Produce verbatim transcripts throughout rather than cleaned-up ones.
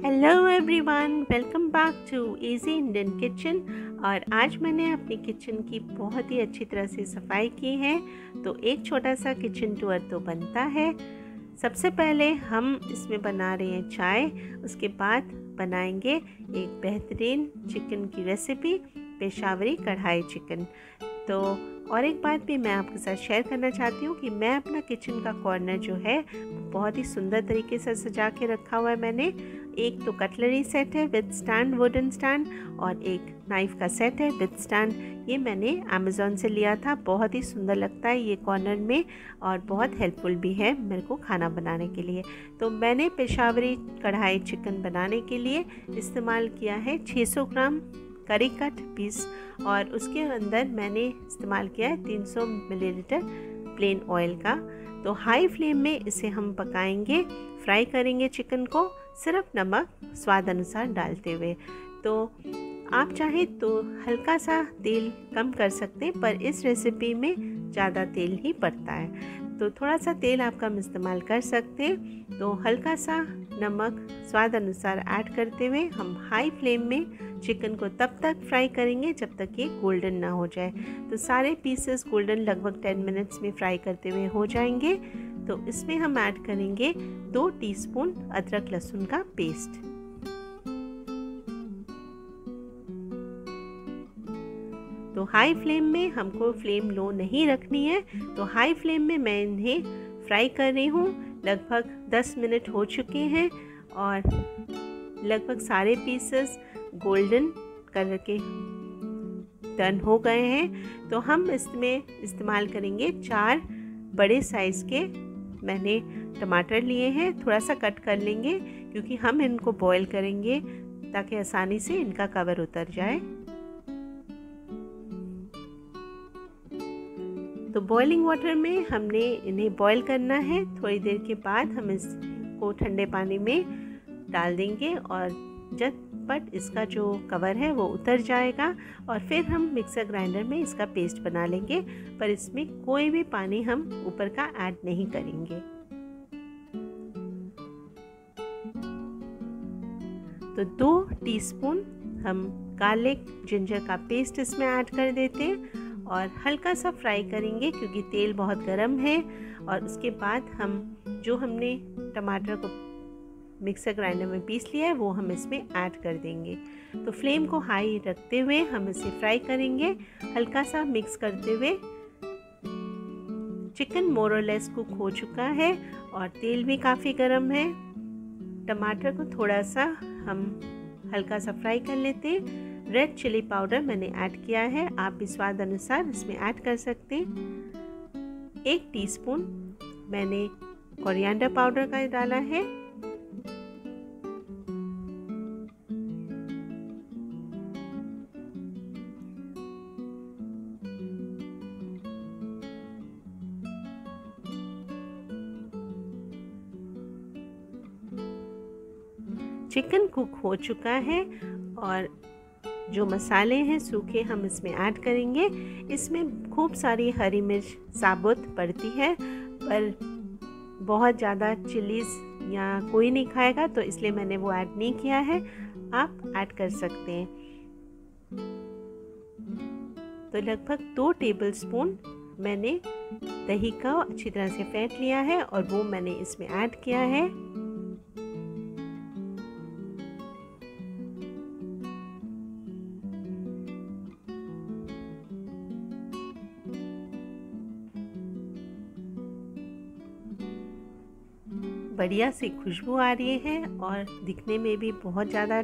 Hello everyone, welcome back to easy Indian kitchen. और आज मैंने अपनी किचन की बहुत ही अच्छी तरह से सफाई की है, तो एक छोटा सा किचन टूर तो बनता है। सबसे पहले हम इसमें बना रहे हैं चाय, उसके बाद बनाएंगे एक बेहतरीन चिकन की रेसिपी, पेशावरी कढ़ाई चिकन। तो और एक बात भी मैं आपके साथ शेयर करना चाहती हूँ कि मैं अपना किचन का कॉर्नर जो है बहुत ही सुंदर तरीके से सजा के रखा हुआ है। मैंने एक तो कटलरी सेट है विद स्टैंड, वुडन स्टैंड, और एक नाइफ़ का सेट है विद स्टैंड। ये मैंने अमेज़ॉन से लिया था। बहुत ही सुंदर लगता है ये कॉर्नर में और बहुत हेल्पफुल भी है मेरे को खाना बनाने के लिए। तो मैंने पेशावरी कढ़ाई चिकन बनाने के लिए इस्तेमाल किया है छह सौ ग्राम करी कट पीस, और उसके अंदर मैंने इस्तेमाल किया है तीन सौ मिलीलीटर प्लेन ऑयल का। तो हाई फ्लेम में इसे हम पकाएंगे, फ्राई करेंगे चिकन को, सिर्फ नमक स्वाद अनुसार डालते हुए। तो आप चाहें तो हल्का सा तेल कम कर सकते हैं, पर इस रेसिपी में ज़्यादा तेल ही पड़ता है, तो थोड़ा सा तेल आप कम इस्तेमाल कर सकते हैं। तो हल्का सा नमक स्वाद अनुसार ऐड करते हुए हम हाई फ्लेम में चिकन को तब तक फ्राई करेंगे जब तक ये गोल्डन ना हो जाए। तो सारे पीसेस गोल्डन लगभग टेन मिनट्स में फ्राई करते हुए हो जाएंगे। तो इसमें हम ऐड करेंगे दो टीस्पून अदरक लहसुन का पेस्ट। तो हाई फ्लेम में हमको फ्लेम लो नहीं रखनी है, तो हाई फ्लेम में मैं इन्हें फ्राई कर रही हूँ। लगभग दस मिनट हो चुके हैं और लगभग सारे पीसेस गोल्डन कलर के टर्न हो गए हैं। तो हम इसमें इस्तेमाल करेंगे चार बड़े साइज़ के मैंने टमाटर लिए हैं। थोड़ा सा कट कर लेंगे क्योंकि हम इनको बॉईल करेंगे ताकि आसानी से इनका कवर उतर जाए। तो बॉइलिंग वाटर में हमने इन्हें बॉईल करना है। थोड़ी देर के बाद हम इसको ठंडे पानी में डाल देंगे और झटपट इसका जो कवर है वो उतर जाएगा, और फिर हम मिक्सर ग्राइंडर में इसका पेस्ट बना लेंगे। पर इसमें कोई भी पानी हम ऊपर का ऐड नहीं करेंगे। तो दो टीस्पून हम गार्लिक जिंजर का पेस्ट इसमें ऐड कर देते हैं और हल्का सा फ्राई करेंगे क्योंकि तेल बहुत गर्म है। और उसके बाद हम जो हमने टमाटर को मिक्सर ग्राइंडर में पीस लिया है वो हम इसमें ऐड कर देंगे। तो फ्लेम को हाई रखते हुए हम इसे फ्राई करेंगे, हल्का सा मिक्स करते हुए। चिकन मोर और लेस कुक हो चुका है और तेल भी काफ़ी गर्म है। टमाटर को थोड़ा सा हम हल्का सा फ्राई कर लेते हैं। रेड चिली पाउडर मैंने ऐड किया है, आप भी स्वाद अनुसार इसमें ऐड कर सकते हैं। एक टीस्पून मैंने कोरिएंडर पाउडर का डाला है। चिकन कुक हो चुका है और जो मसाले हैं सूखे हम इसमें ऐड करेंगे। इसमें खूब सारी हरी मिर्च साबुत पड़ती है, पर बहुत ज़्यादा चिलीज़ या कोई नहीं खाएगा, तो इसलिए मैंने वो ऐड नहीं किया है। आप ऐड कर सकते हैं। तो लगभग दो टेबलस्पून मैंने दही का अच्छी तरह से फेंट लिया है और वो मैंने इसमें ऐड किया है। बढ़िया सी खुशबू आ रही है और दिखने में भी बहुत ज़्यादा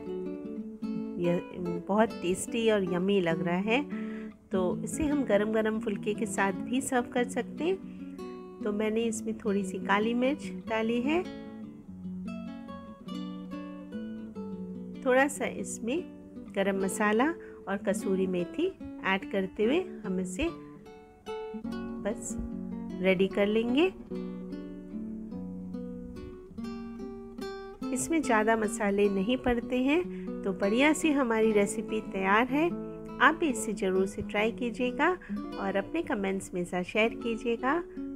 बहुत टेस्टी और यमी लग रहा है। तो इसे हम गरम गरम फुल्के के साथ भी सर्व कर सकते हैं। तो मैंने इसमें थोड़ी सी काली मिर्च डाली है, थोड़ा सा इसमें गरम मसाला और कसूरी मेथी ऐड करते हुए हम इसे बस रेडी कर लेंगे। इसमें ज़्यादा मसाले नहीं पड़ते हैं, तो बढ़िया सी हमारी रेसिपी तैयार है। आप भी इसे ज़रूर से ट्राई कीजिएगा और अपने कमेंट्स में साथ शेयर कीजिएगा।